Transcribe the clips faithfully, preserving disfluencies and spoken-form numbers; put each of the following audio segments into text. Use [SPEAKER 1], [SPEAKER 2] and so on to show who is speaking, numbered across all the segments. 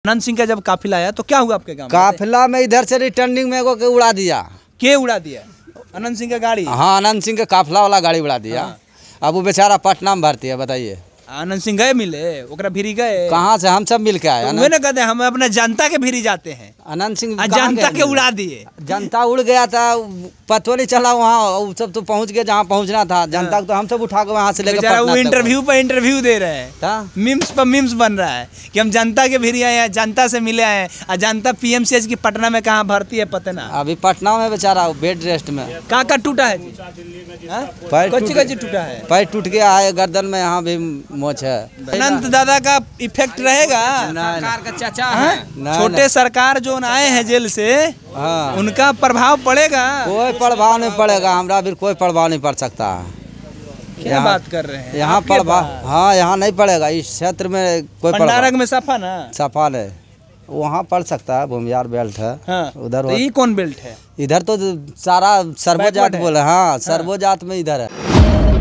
[SPEAKER 1] अनंत सिंह का जब काफिला आया तो क्या हुआ आपके गांव में?
[SPEAKER 2] काफिला में इधर से रिटर्निंग में को उड़ा दिया।
[SPEAKER 1] के उड़ा दिया? अनंत सिंह का गाड़ी?
[SPEAKER 2] हाँ, अनंत सिंह का काफिला वाला गाड़ी उड़ा दिया। हाँ। अब वो बेचारा पटना में भर्ती है, बताइए।
[SPEAKER 1] अनंत सिंह गए मिले, ओकरा भिरी गए?
[SPEAKER 2] कहाँ से? हम सब मिल के आए।
[SPEAKER 1] तो कहते हम अपने जनता के भिरी जाते हैं।
[SPEAKER 2] अनंत सिंह
[SPEAKER 1] जनता के उड़ा दिए।
[SPEAKER 2] जनता उड़ गया था, पता नहीं चला वहाँ सब तो पहुँच गए जहाँ पहुँचना था। जनता को तो हम सब उठा के वहाँ से लेकर
[SPEAKER 1] वो इंटरव्यू पर इंटरव्यू दे रहे हैं, मिम्स पर मिम्स बन रहा है कि हम जनता के भिरी आए हैं, जनता से मिले आए हैं। जनता पीएमसीएच की पटना में कहाँ भर्ती है पता ना।
[SPEAKER 2] अभी पटना में बेचारा बेड रेस्ट में।
[SPEAKER 1] कहाँ का टूटा है? पैर टूटा है,
[SPEAKER 2] पैर टूट गया है, गर्दन में यहाँ भी मोच है।
[SPEAKER 1] अनंत दादा का इफेक्ट रहेगा?
[SPEAKER 2] सरकार का चाचा
[SPEAKER 1] है, छोटे सरकार जो आए हैं जेल से, हाँ, उनका प्रभाव पड़ेगा?
[SPEAKER 2] कोई प्रभाव नहीं पड़ेगा, हमरा भी कोई प्रभाव नहीं पड़ सकता।
[SPEAKER 1] क्या बात कर रहे हैं?
[SPEAKER 2] यहाँ प्रभाव, हाँ, यहाँ नहीं पड़ेगा। इस क्षेत्र में कोई
[SPEAKER 1] पंडारक में सफा ना
[SPEAKER 2] सफा है, वहाँ पड़ सकता है। भूमियार बेल्ट है। हाँ, उधर
[SPEAKER 1] तो ये कौन बेल्ट है?
[SPEAKER 2] इधर तो सारा सर्वोजात बोले। हाँ, सर्वोजात में इधर है।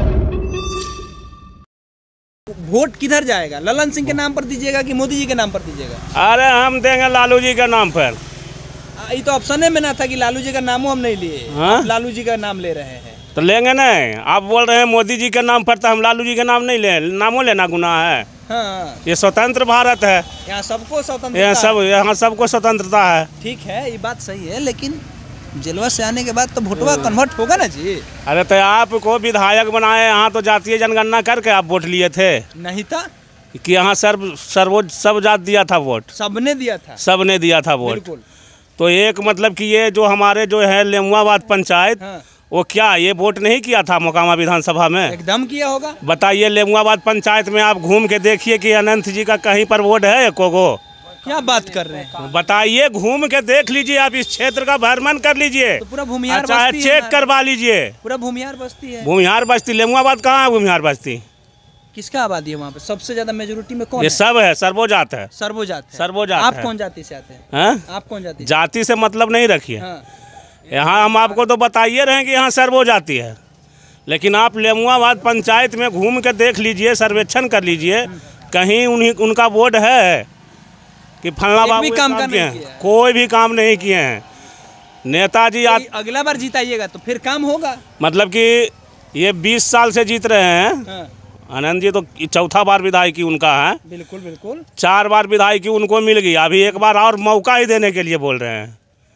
[SPEAKER 1] वोट किधर जाएगा? ललन सिंह के नाम पर दीजिएगा कि मोदी जी के नाम पर दीजिएगा?
[SPEAKER 3] अरे हम देंगे लालू जी के नाम पर।
[SPEAKER 1] ये तो ऑप्शन में ना था कि लालू जी का नाम हम नहीं लिए। हाँ? लालू जी का नाम ले रहे हैं
[SPEAKER 3] तो लेंगे नहीं। आप बोल रहे हैं मोदी जी के नाम पर, तो हम लालू जी के नाम नहीं ले। नामों लेना गुनाह है?
[SPEAKER 1] हाँ।
[SPEAKER 3] ये स्वतंत्र भारत है,
[SPEAKER 1] यहाँ सबको स्वतंत्रता,
[SPEAKER 3] यहाँ सब यहाँ सबको स्वतंत्रता है।
[SPEAKER 1] ठीक है, ये बात सही है, लेकिन जेलवा से आने के बाद तो वोटवा कन्वर्ट होगा ना जी।
[SPEAKER 3] अरे तो आपको विधायक बनाए, यहाँ तो जातीय जनगणना करके आप वोट लिए थे?
[SPEAKER 1] नहीं था
[SPEAKER 3] कि यहाँ सर्व सर्वो सब जात दिया था वोट?
[SPEAKER 1] सबने दिया था,
[SPEAKER 3] सबने दिया था वोट। तो एक मतलब कि ये जो हमारे जो है लेमुआबाद पंचायत, हाँ, वो क्या ये वोट नहीं किया था मोकामा विधानसभा में?
[SPEAKER 1] एकदम किया होगा।
[SPEAKER 3] बताइए, लेमुआबाद पंचायत में आप घूम के देखिए कि अनंत जी का कहीं पर वोट है कोगो?
[SPEAKER 1] क्या बात कर रहे हैं?
[SPEAKER 3] बताइए, घूम के देख लीजिए, आप इस क्षेत्र का भ्रमण कर लीजिए,
[SPEAKER 1] तो पूरा भूमिहार
[SPEAKER 3] चाहे चेक करवा लीजिए।
[SPEAKER 1] पूरा भूमिहार बस्ती है।
[SPEAKER 3] भूमिहार बस्ती, लेमुआबाद कहाँ है भूमिहार बस्ती?
[SPEAKER 1] किसका आबादी है वहाँ पे? सबसे ज्यादा मेजोरिटी में कौन
[SPEAKER 3] ये
[SPEAKER 1] है?
[SPEAKER 3] सब है, सर्वोजात है।
[SPEAKER 1] सर्वोजात है।
[SPEAKER 3] सर्वोजात।
[SPEAKER 1] आप कौन जाति से आते हैं? आप कौन जाति?
[SPEAKER 3] जाति से मतलब नहीं रखिए। हाँ। यहाँ हम आपको तो बताइए रहे कि यहाँ सर्वोजाति है, लेकिन आप लेमुआबाद पंचायत में घूम के देख लीजिए, सर्वेक्षण कर लीजिए, कहीं उन्हीं उनका वोट है कि फलना बाबू भी काम किए हैं? कोई भी काम नहीं किए हैं। नेताजी आप
[SPEAKER 1] अगला बार जीताइएगा तो फिर काम होगा।
[SPEAKER 3] मतलब कि ये बीस साल से जीत रहे हैं। हाँ। आनंद जी तो चौथा बार विधायकी उनका है।
[SPEAKER 1] बिल्कुल बिल्कुल,
[SPEAKER 3] चार बार विधायकी उनको मिल गई, अभी एक बार और मौका ही देने के लिए बोल रहे हैं।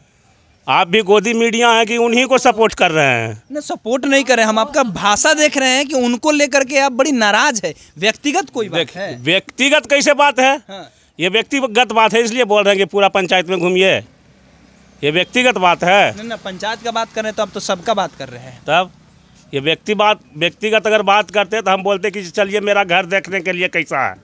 [SPEAKER 3] आप भी गोदी मीडिया है कि उन्हीं को सपोर्ट कर रहे हैं?
[SPEAKER 1] नहीं, सपोर्ट नहीं कर रहे, हम आपका भाषा देख रहे हैं कि उनको लेकर के आप बड़ी नाराज है। व्यक्तिगत कोई बात है?
[SPEAKER 3] व्यक्तिगत कैसे बात है? हाँ। ये व्यक्तिगत बात है, इसलिए बोल रहे हैं कि पूरा पंचायत में घूमिए। ये व्यक्तिगत बात है?
[SPEAKER 1] नहीं ना, पंचायत का बात कर रहे हैं तो अब तो सबका बात कर रहे हैं।
[SPEAKER 3] तब ये व्यक्ति बात व्यक्तिगत अगर बात करते तो हम बोलते कि चलिए मेरा घर देखने के लिए कैसा है।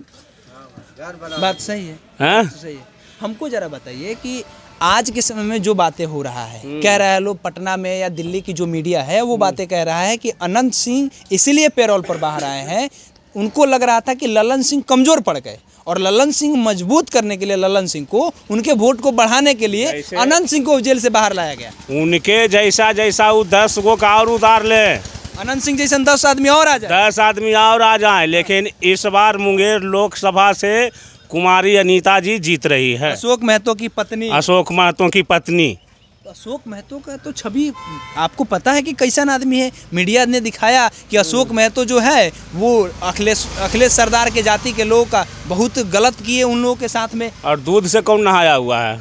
[SPEAKER 1] बात सही है,
[SPEAKER 3] हैं?
[SPEAKER 1] सही है। हमको जरा बताइए कि आज के समय में जो बातें हो रहा है, कह रहा है लोग पटना में या दिल्ली की जो मीडिया है वो बातें कह रहा है कि अनंत सिंह इसीलिए पेरोल पर बाहर आए हैं। उनको लग रहा था कि ललन सिंह कमजोर पड़ गए और ललन सिंह मजबूत करने के लिए, ललन सिंह को, उनके वोट को बढ़ाने के लिए अनंत सिंह को जेल से बाहर लाया गया।
[SPEAKER 3] उनके जैसा जैसा वो दस गो का और उतार ले,
[SPEAKER 1] अनंत सिंह जैसे दस आदमी और आ जाए,
[SPEAKER 3] दस आदमी और आ जाए। लेकिन इस बार मुंगेर लोकसभा से कुमारी अनीता जी जीत रही है,
[SPEAKER 1] अशोक महतो की पत्नी।
[SPEAKER 3] अशोक महतो की पत्नी।
[SPEAKER 1] अशोक महतो का तो छवि आपको पता है कि कैसा आदमी है? मीडिया ने दिखाया कि अशोक महतो जो है वो अखिलेश अखिलेश सरदार के जाति के लोगों का बहुत गलत किए उन लोगों के साथ में।
[SPEAKER 3] और दूध से कौन नहाया हुआ है?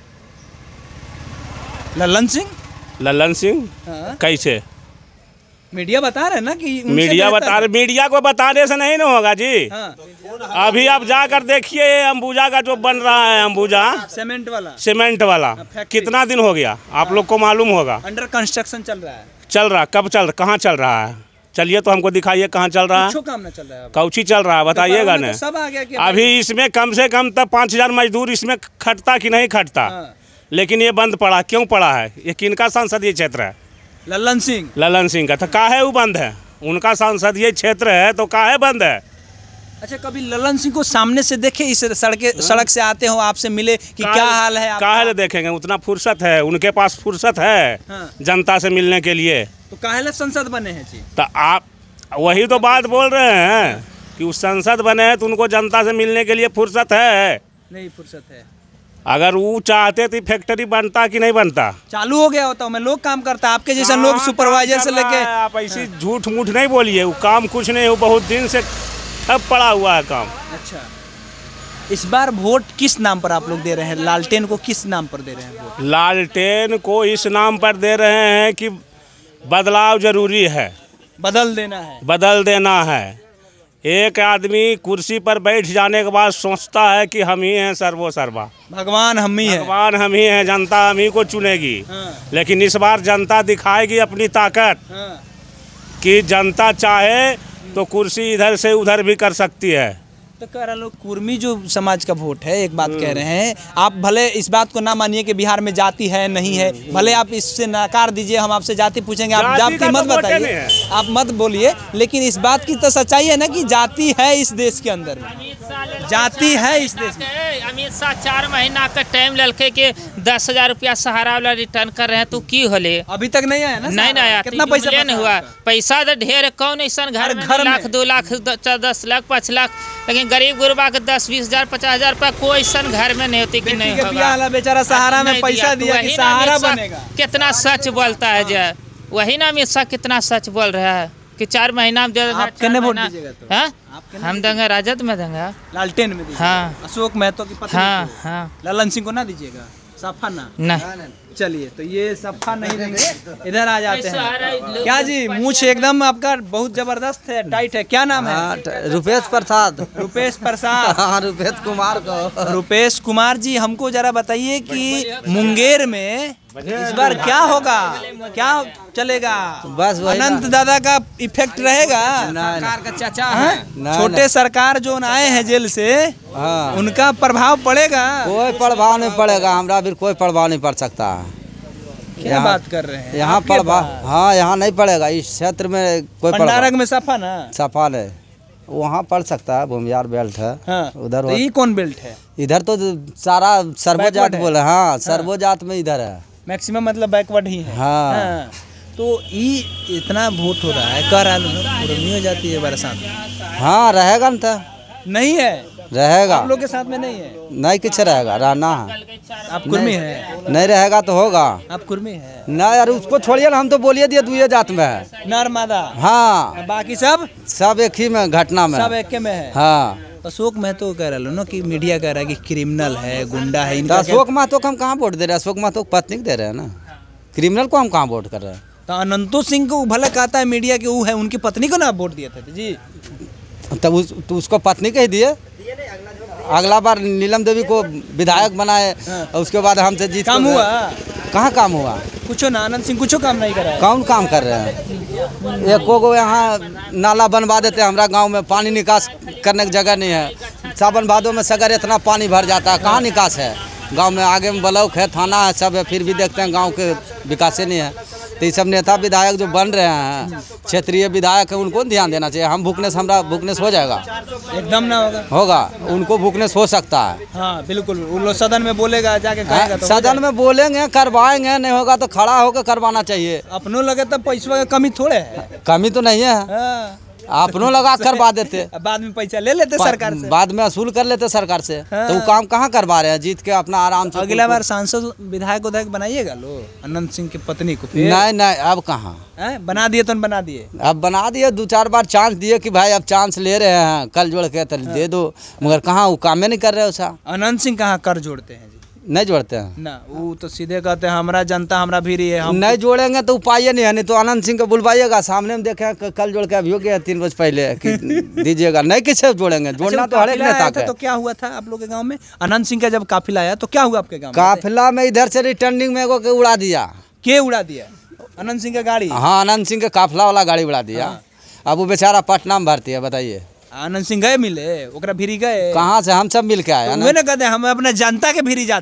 [SPEAKER 1] ललन सिंह।
[SPEAKER 3] ललन सिंह?
[SPEAKER 1] हाँ।
[SPEAKER 3] कैसे?
[SPEAKER 1] मीडिया बता रहे ना कि
[SPEAKER 3] मीडिया बता रहे, मीडिया को बताने से नहीं ना होगा जी। हाँ। अभी आप जाकर देखिए अंबुजा का जो बन रहा है, अंबुजा
[SPEAKER 1] सीमेंट वाला,
[SPEAKER 3] सीमेंट वाला कितना दिन हो गया आप लोग को मालूम होगा?
[SPEAKER 1] अंडर कंस्ट्रक्शन चल रहा है।
[SPEAKER 3] चल रहा? कब चल रहा? कहाँ चल रहा है? चलिए तो हमको दिखाइए कहाँ चल रहा है।
[SPEAKER 1] काम ना चल रहा है,
[SPEAKER 3] कौची चल रहा है बताइएगा ना।
[SPEAKER 1] सब आ गया कि
[SPEAKER 3] अभी इसमें कम से कम तब पाँच हजार मजदूर इसमें खटता कि नहीं खटता? लेकिन ये बंद पड़ा, क्यों पड़ा है? ये किनका संसदीय क्षेत्र है?
[SPEAKER 1] ललन सिंह।
[SPEAKER 3] ललन सिंह का। तो काहे वो बंद है? उनका संसदीय क्षेत्र है तो काहे बंद है?
[SPEAKER 1] अच्छा, कभी ललन सिंह को सामने से देखे? इस सड़क सड़क से आते हो, आपसे मिले कि क्या हाल है?
[SPEAKER 3] काहे देखेंगे? उतना फुर्सत है उनके पास? फुर्सत है? हाँ। जनता से मिलने के लिए
[SPEAKER 1] तो काहे संसद बने हैं जी?
[SPEAKER 3] तो आप वही तो बात बोल रहे हैं कि उस संसद बने हैं तो उनको जनता से मिलने के लिए फुर्सत है।
[SPEAKER 1] नहीं फुर्सत है।
[SPEAKER 3] अगर वो चाहते तो फैक्ट्री बनता कि नहीं बनता?
[SPEAKER 1] चालू हो गया होता, मैं लोग काम करता, आपके जैसे लोग सुपरवाइजर से लेके।
[SPEAKER 3] आप ऐसी झूठ मूठ नहीं बोलिए, वो काम कुछ नहीं, वो बहुत दिन से ठप पड़ा हुआ है काम।
[SPEAKER 1] अच्छा, इस बार वोट किस नाम पर आप लोग दे रहे हैं? लालटेन को किस नाम पर दे रहे हैं वोट?
[SPEAKER 3] लालटेन को इस नाम पर दे रहे हैं कि बदलाव जरूरी है,
[SPEAKER 1] बदल देना है,
[SPEAKER 3] बदल देना है। एक आदमी कुर्सी पर बैठ जाने के बाद सोचता है कि हम ही हैं सर्वो सर्वा,
[SPEAKER 1] भगवान हम ही है,
[SPEAKER 3] भगवान हम ही हैं, जनता हम ही को चुनेगी।
[SPEAKER 1] हाँ।
[SPEAKER 3] लेकिन इस बार जनता दिखाएगी अपनी ताकत,
[SPEAKER 1] हाँ।
[SPEAKER 3] कि जनता चाहे तो कुर्सी इधर से उधर भी कर सकती है।
[SPEAKER 1] तो कह रहे लोग कुर्मी जो समाज का वोट है, एक बात कह रहे हैं, आप भले इस बात को ना मानिए कि बिहार में जाति है नहीं है, भले आप इससे नकार दीजिए, हम आपसे जाति पूछेंगे, आप
[SPEAKER 3] जाति
[SPEAKER 1] जाति
[SPEAKER 3] का
[SPEAKER 1] मत
[SPEAKER 3] तो वोटे
[SPEAKER 1] बताइए,
[SPEAKER 3] नहीं है।
[SPEAKER 1] आप मत बोलिए, लेकिन इस बात की तो सच्चाई है ना कि जाति है इस देश के अंदर में, जाति है इस देश में।
[SPEAKER 4] अमित शाह चार महीना का टाइम ललके के दस हजार रुपया सहारा वाला रिटर्न कर रहे हैं, तो की होले?
[SPEAKER 1] अभी तक नहीं आया ना?
[SPEAKER 4] नहीं नहीं आया,
[SPEAKER 1] कितना पैसा
[SPEAKER 4] नहीं हुआ? पैसा तो ढेर, कौन ऐसा घर में
[SPEAKER 1] घर
[SPEAKER 4] लाख
[SPEAKER 1] में?
[SPEAKER 4] दो लाख दस लाख पाँच लाख, लेकिन गरीब गुरबा के दस बीस हजार पचास हजार रुपया कोई ऐसा घर में नहीं होती कि नहीं
[SPEAKER 1] के
[SPEAKER 4] होगा।
[SPEAKER 1] बियाह वाला बेचारा सहारा में
[SPEAKER 4] नहीं
[SPEAKER 1] पैसा
[SPEAKER 4] तो
[SPEAKER 1] दिया कि
[SPEAKER 4] वही ना
[SPEAKER 1] सहारा
[SPEAKER 4] अमित शाह
[SPEAKER 1] बनेगा।
[SPEAKER 4] कितना सच बोलता है जय, वही ना अमित शाह कितना सच बोल रहा है कि चार महीना में दे देना,
[SPEAKER 1] आप
[SPEAKER 4] चार
[SPEAKER 1] कितने वोट
[SPEAKER 4] महीना-
[SPEAKER 1] दीजिएगा तो?
[SPEAKER 4] हाँ?
[SPEAKER 1] आप कितने
[SPEAKER 4] हम देंगे राजद में देंगे।
[SPEAKER 1] लालटेन में दीजिएगा?
[SPEAKER 4] हाँ।
[SPEAKER 1] अशोक महतो की पत्नी
[SPEAKER 4] हाँ
[SPEAKER 1] को?
[SPEAKER 4] हाँ
[SPEAKER 1] ललन सिंह को ना दीजिएगा? सफा ना?
[SPEAKER 4] नहीं।
[SPEAKER 1] चलिए, तो ये सफा नहीं देंगे, इधर आ जाते
[SPEAKER 4] ऐसा आ रहा है,
[SPEAKER 1] हैं।
[SPEAKER 4] लोग-
[SPEAKER 1] क्या जी, मूछ एकदम आपका बहुत जबरदस्त है, टाइट है, क्या नाम है?
[SPEAKER 2] हाँ, ट- रुपेश प्रसाद।
[SPEAKER 1] रुपेश प्रसाद।
[SPEAKER 2] हाँ, रुपेश कुमार को।
[SPEAKER 1] रुपेश कुमार जी, हमको जरा बताइए कि मुंगेर में इस बार क्या होगा, क्या चलेगा?
[SPEAKER 2] बस वही ना।
[SPEAKER 1] अनंत दादा का इफेक्ट रहेगा?
[SPEAKER 2] सरकार
[SPEAKER 4] का चाचा
[SPEAKER 1] हाँ?
[SPEAKER 2] ना,
[SPEAKER 1] छोटे सरकार जो आए हैं जेल से,
[SPEAKER 2] हाँ,
[SPEAKER 1] उनका प्रभाव पड़ेगा?
[SPEAKER 2] कोई प्रभाव नहीं पड़ेगा, हमरा भी कोई प्रभाव नहीं पड़ सकता।
[SPEAKER 1] क्या
[SPEAKER 2] यहाँ-
[SPEAKER 1] बात कर रहे हैं?
[SPEAKER 2] यहाँ
[SPEAKER 1] आपके
[SPEAKER 2] प्रभाव,
[SPEAKER 1] पास?
[SPEAKER 2] हाँ, यहाँ नहीं पड़ेगा, इस क्षेत्र में कोई
[SPEAKER 1] पंडारक
[SPEAKER 2] प्रभाव
[SPEAKER 1] में सफा ना?
[SPEAKER 2] सफा नहीं, वहाँ पड़ सकता है, भूमियार बेल्ट है।
[SPEAKER 1] हाँ।
[SPEAKER 2] उधर
[SPEAKER 1] तो ये कौन बेल्ट है?
[SPEAKER 2] इधर तो सारा सर्वोजात
[SPEAKER 1] Backward है।
[SPEAKER 2] बोले, हाँ, सर्वोजात में इधर है।
[SPEAKER 1] मैक्सिमम मतलब बैकवर्ड ही है।
[SPEAKER 2] हाँ।
[SPEAKER 1] तो ये इतना वोट हो रहा है, कह रहा है पुरनी हो जाती है बरसात में।
[SPEAKER 2] हाँ, रहेगा न तो
[SPEAKER 1] नहीं है,
[SPEAKER 2] रहेगा,
[SPEAKER 1] आप लोग के साथ में नहीं है।
[SPEAKER 2] नहीं कुछ रहेगा, रहना है,
[SPEAKER 1] आप कुर्मी है?
[SPEAKER 2] नहीं रहेगा तो होगा
[SPEAKER 1] आप कुर्मी है?
[SPEAKER 2] ना यार, उसको छोड़िए ना, हम तो बोलिए दिए दुए जात में है।
[SPEAKER 1] नर्मदा?
[SPEAKER 2] हाँ,
[SPEAKER 1] बाकी सब
[SPEAKER 2] सब एक ही में घटना में।
[SPEAKER 1] सब एक में है।
[SPEAKER 2] हाँ,
[SPEAKER 1] अशोक महतो कह रहा ना कि मीडिया कह रहा है कि क्रिमिनल है, गुंडा है,
[SPEAKER 2] तो
[SPEAKER 1] इनका क्या-
[SPEAKER 2] अशोक महतो को हम कहाँ वोट दे रहे हैं? अशोक महतो को पत्नी को दे रहे हैं ना, क्रिमिनल को हम कहाँ वोट कर रहे हैं?
[SPEAKER 1] तो अनंतो सिंह को भले कहता है मीडिया के वो है, उनकी पत्नी को ना आप वोट दिए थे जी?
[SPEAKER 2] तब उस, तो उसको पत्नी के ही दिए। अगला बार नीलम देवी को विधायक बनाए, और उसके बाद हमसे जीत
[SPEAKER 1] काम
[SPEAKER 2] के-
[SPEAKER 1] हुआ?
[SPEAKER 2] कहाँ काम हुआ?
[SPEAKER 1] कुछ ना, आनंद सिंह कुछ काम नहीं करा है।
[SPEAKER 2] कौन काम कर रहे हैं? एको गो यहाँ नाला बनवा देते हैं, हमारा गांव में पानी निकास करने की जगह नहीं है। सावन भादों में सगर इतना पानी भर जाता है, कहाँ निकास है? गांव में आगे में ब्लॉक है, थाना है, सब है, फिर भी देखते हैं गांव के विकास ही नहीं है। तो ये सब नेता विधायक जो बन रहे हैं, क्षेत्रीय विधायक है, उनको ध्यान देना चाहिए। हम भूखनेस, हमारा भूखनेस हो जाएगा,
[SPEAKER 1] एकदम ना होगा।
[SPEAKER 2] होगा, उनको भूखनेस हो सकता है।
[SPEAKER 1] हाँ बिल्कुल, वो लोग सदन में बोलेगा, जाके कहेगा तो हो
[SPEAKER 2] सदन में बोलेंगे, करवाएंगे, नहीं होगा तो खड़ा होकर करवाना चाहिए।
[SPEAKER 1] अपनों लगे तो पैसवा का कमी थोड़े है।
[SPEAKER 2] कमी तो नहीं है,
[SPEAKER 1] हाँ।
[SPEAKER 2] अपनों लगा करवा देते,
[SPEAKER 1] अब बाद में पैसा ले लेते सरकार से।
[SPEAKER 2] बाद में वसूल कर लेते सरकार से।
[SPEAKER 1] हाँ।
[SPEAKER 2] तो वो काम कहाँ करवा रहे हैं? जीत के अपना आराम से।
[SPEAKER 1] अगला बार सांसद विधायक उधायक बनाइएगा लो अनंत सिंह की पत्नी को फिर?
[SPEAKER 2] नहीं नहीं, अब कहाँ,
[SPEAKER 1] हैं? बना दिए तो बना दिए।
[SPEAKER 2] अब बना दिए, दो चार बार चांस दिए कि भाई अब चांस ले रहे हैं, कल जोड़ के तो दे दो, मगर कहाँ, वो काम नहीं कर रहे उसा।
[SPEAKER 1] अनंत सिंह कहाँ कर जोड़ते हैं जी?
[SPEAKER 2] नहीं जोड़ते हैं,
[SPEAKER 1] ना, वो तो सीधे कहते हैं हमारा जनता हमारा भी है, हम
[SPEAKER 2] नहीं जोड़ेंगे तो उपाय नहीं है। नहीं तो अनंत सिंह को बुलवाइएगा, सामने में देखे क- कल जोड़ के अभी हो गया तीन बजे पहले कि दीजिएगा, नहीं किसे जोड़ेंगे, जोड़ना तो हर एक
[SPEAKER 1] काफिला आया
[SPEAKER 2] नेता
[SPEAKER 1] था
[SPEAKER 2] का।
[SPEAKER 1] तो क्या हुआ था आप लोग के गांव में? अनंत सिंह का जब काफिला आया तो क्या हुआ आपके गांव में?
[SPEAKER 2] काफिला में इधर से रिटर्निंग में एगो के उड़ा दिया।
[SPEAKER 1] के उड़ा दिया? अनंत सिंह का गाड़ी?
[SPEAKER 2] हाँ, अनंत सिंह के काफिला वाला गाड़ी उड़ा दिया। अब वो बेचारा पटना में भर्ती है, बताइए।
[SPEAKER 1] आनंद सिंह गए मिले, ओकरा भिरी गए?
[SPEAKER 2] कहाँ से? हम सब मिल के आए
[SPEAKER 1] तो
[SPEAKER 2] ना।
[SPEAKER 1] उहे ना कहते हैं, हम अपने जनता के भिरी जाते हैं।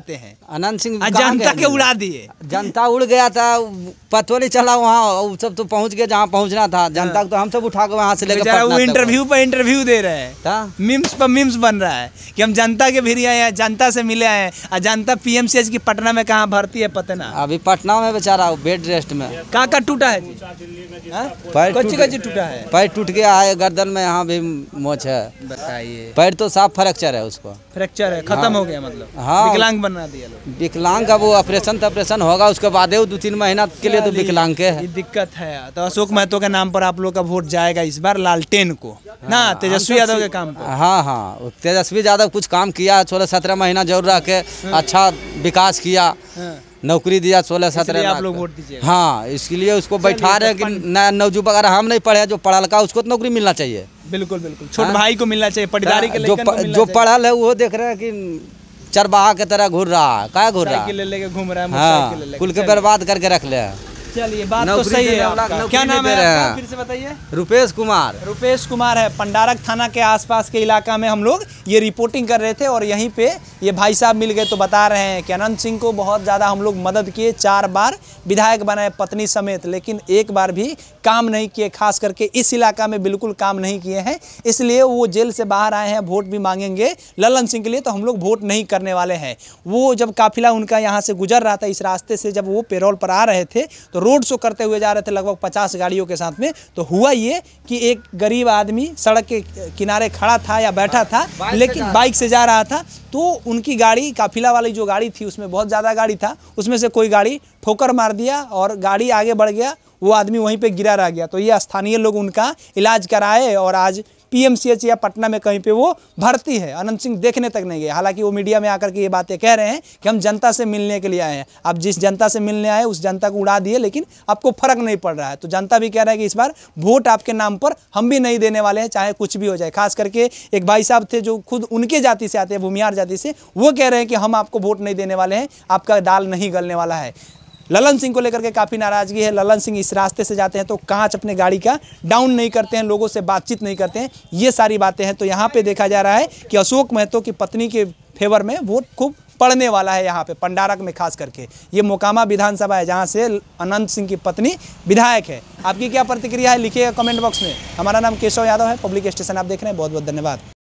[SPEAKER 2] अनंत सिंह
[SPEAKER 1] आज
[SPEAKER 2] कहाँ
[SPEAKER 1] जनता
[SPEAKER 2] गए?
[SPEAKER 1] के उड़ा दिए।
[SPEAKER 2] जनता उड़ गया था, पतो नहीं चला वहाँ, वो सब तो पहुँच गए जहाँ पहुँचना था। जनता को तो हम सब उठा के वहाँ से लेकर
[SPEAKER 1] बेचारा वो
[SPEAKER 2] पटना तक
[SPEAKER 1] इंटरव्यू पर इंटरव्यू दे रहे हैं,
[SPEAKER 2] था।
[SPEAKER 1] मिम्स पर मिम्स बन रहा है कि हम जनता के भी आए हैं, जनता से मिले आए हैं, और जनता पीएमसीएच की पटना में कहाँ भर्ती है पता ना।
[SPEAKER 2] अभी पटना में बेचारा बेड रेस्ट में।
[SPEAKER 1] कहाँ का टूटा है जी? हाँ?
[SPEAKER 2] पैर
[SPEAKER 1] कच्ची
[SPEAKER 2] टूट-
[SPEAKER 1] कच्ची टूटा है।
[SPEAKER 2] पैर टूट गया है, गर्दन में यहाँ भी मोच है।
[SPEAKER 1] बताइए,
[SPEAKER 2] पैर तो साफ फ्रैक्चर है उसको।
[SPEAKER 1] फ्रैक्चर है, खत्म हो गया मतलब,
[SPEAKER 2] हाँ।
[SPEAKER 1] विकलांग बना दिया लोग।
[SPEAKER 2] विकलांग का वो ऑपरेशन तो ऑपरेशन होगा, उसके बाद दो तीन महीना के लिए तो विकलांग के है।
[SPEAKER 1] ये दिक्कत है। तो अशोक महतो के नाम पर आप लोग का वोट जाएगा इस बार लालटेन को ना, तेजस्वी यादव के काम पर।
[SPEAKER 2] हाँ हाँ, तेजस्वी यादव कुछ काम किया, सोलह सत्रह महीना जरूर रह के अच्छा विकास किया,
[SPEAKER 1] हाँ।
[SPEAKER 2] नौकरी दिया सोलह
[SPEAKER 1] इसलिए
[SPEAKER 2] सत्रह
[SPEAKER 1] आप
[SPEAKER 2] लाख
[SPEAKER 1] लोग
[SPEAKER 2] का।
[SPEAKER 1] वोट दीजिएगा।
[SPEAKER 2] हाँ, इसके लिए उसको बैठा रहे कि नया नवजुवक, अगर हम नहीं पढ़े, जो पढ़ा लिखा उसको तो नौकरी मिलना चाहिए।
[SPEAKER 1] बिल्कुल बिल्कुल, छोट
[SPEAKER 2] हाँ।
[SPEAKER 1] भाई को मिलना चाहिए, पटीदारी के
[SPEAKER 2] जो
[SPEAKER 1] लेकर
[SPEAKER 2] प- जो पढ़ल है वो देख रहे हैं कि चरवाहा के तरह घूर रहा है, क्या घूर रहा है।
[SPEAKER 1] साइकिल लेके घूम रहा है,
[SPEAKER 2] हाँ,
[SPEAKER 1] मोटरसाइकिल लेके।
[SPEAKER 2] कुल के
[SPEAKER 1] चलिए।
[SPEAKER 2] बर्बाद करके रख ले हैं।
[SPEAKER 1] चलिए, बात तो
[SPEAKER 2] नौकरी
[SPEAKER 1] सही है
[SPEAKER 2] देने वाला
[SPEAKER 1] आपका।
[SPEAKER 2] नौकरी
[SPEAKER 1] क्या
[SPEAKER 2] नहीं
[SPEAKER 1] नाम है
[SPEAKER 2] दे रहे
[SPEAKER 1] आपका?
[SPEAKER 2] हैं।
[SPEAKER 1] फिर से बताइए।
[SPEAKER 2] रुपेश कुमार।
[SPEAKER 1] रुपेश कुमार है। पंडारक थाना के आसपास के इलाका में हम लोग ये रिपोर्टिंग कर रहे थे और यहीं पे ये भाई साहब मिल गए तो बता रहे हैं कि अनंत सिंह को बहुत ज़्यादा हम लोग मदद किए, चार बार विधायक बनाए पत्नी समेत, लेकिन एक बार भी काम नहीं किए, खास करके इस इलाका में बिल्कुल काम नहीं किए हैं। इसलिए वो जेल से बाहर आए हैं, वोट भी मांगेंगे ललन सिंह के लिए, तो हम लोग वोट नहीं करने वाले हैं। वो जब काफिला उनका यहाँ से गुजर रहा था, इस रास्ते से जब वो पेरोल पर आ रहे थे तो रोड शो करते हुए जा रहे थे लगभग पचास गाड़ियों के साथ में, तो हुआ ये कि एक गरीब आदमी सड़क के किनारे खड़ा था या बैठा था, लेकिन बाइक से जा रहा था, तो उनकी गाड़ी, काफिला वाली जो गाड़ी थी उसमें बहुत ज़्यादा गाड़ी था, उसमें से कोई गाड़ी ठोकर मार दिया और गाड़ी आगे बढ़ गया, वो आदमी वहीं पे गिरा रह गया। तो ये स्थानीय लोग उनका इलाज कराए और आज पीएमसीएच या पटना में कहीं पे वो भर्ती है। अनंत सिंह देखने तक नहीं गए, हालांकि वो मीडिया में आकर के ये बातें कह रहे हैं कि हम जनता से मिलने के लिए आए हैं। अब जिस जनता से मिलने आए उस जनता को उड़ा दिए, लेकिन आपको फर्क नहीं पड़ रहा है। तो जनता भी कह रहा है कि इस बार वोट आपके नाम पर हम भी नहीं देने वाले हैं, चाहे कुछ भी हो जाए। खास करके एक भाई साहब थे जो खुद उनके जाति से आते हैं, भूमिहार जाति से, वो कह रहे हैं कि हम आपको वोट नहीं देने वाले हैं, आपका दाल नहीं गलने वाला है। ललन सिंह को लेकर के काफ़ी नाराज़गी है। ललन सिंह इस रास्ते से जाते हैं तो कांच अपने गाड़ी का डाउन नहीं करते हैं, लोगों से बातचीत नहीं करते हैं, ये सारी बातें हैं। तो यहाँ पे देखा जा रहा है कि अशोक महतो की पत्नी के फेवर में वोट खूब पड़ने वाला है। यहाँ पे पंडारक में खास करके ये मोकामा विधानसभा है जहाँ से अनंत सिंह की पत्नी विधायक है। आपकी क्या प्रतिक्रिया है लिखिएगा कमेंट बॉक्स में। हमारा नाम केशव यादव है, पब्लिक स्टेशन आप देख रहे हैं। बहुत बहुत धन्यवाद।